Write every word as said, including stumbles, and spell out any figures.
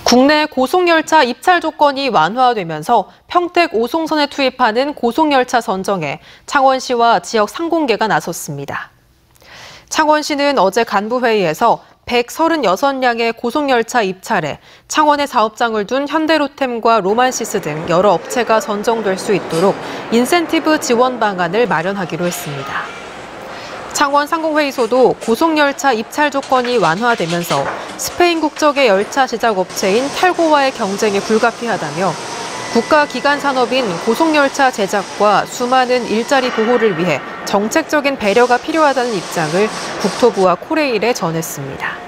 국내 고속열차 입찰 조건이 완화되면서 평택 오송선에 투입하는 고속열차 선정에 창원시와 지역 상공계가 나섰습니다. 창원시는 어제 간부회의에서 백삼십육 량의 고속열차 입찰에 창원에 사업장을 둔 현대로템과 로만시스 등 여러 업체가 선정될 수 있도록 인센티브 지원 방안을 마련하기로 했습니다. 창원 상공회의소도 고속열차 입찰 조건이 완화되면서 스페인 국적의 열차 제작업체인 탈고와의 경쟁이 불가피하다며 국가기관 산업인 고속열차 제작과 수많은 일자리 보호를 위해 정책적인 배려가 필요하다는 입장을 국토부와 코레일에 전했습니다.